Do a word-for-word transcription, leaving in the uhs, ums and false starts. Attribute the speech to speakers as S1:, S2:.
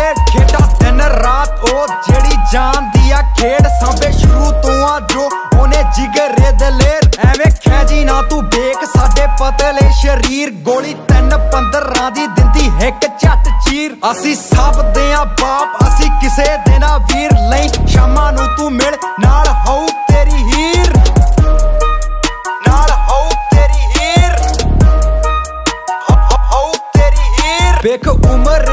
S1: दलेर खेडा दिन रात ओ जेड़ी जान दिया खेड सांबे शुरू तो आ जो ओने जिगरे दलेर एवें खैजी ना तू बेक साडे पतले शरीर गोली तीन पंद्रह दी दिंदी हिक झट चीर असी सब दे आ बाप असी किसे देना वीर लई शामां नू तू मिल नाल हाउ तेरी हीर नाल हाउ तेरी हीर हाउ तेरी हीर बेक उमर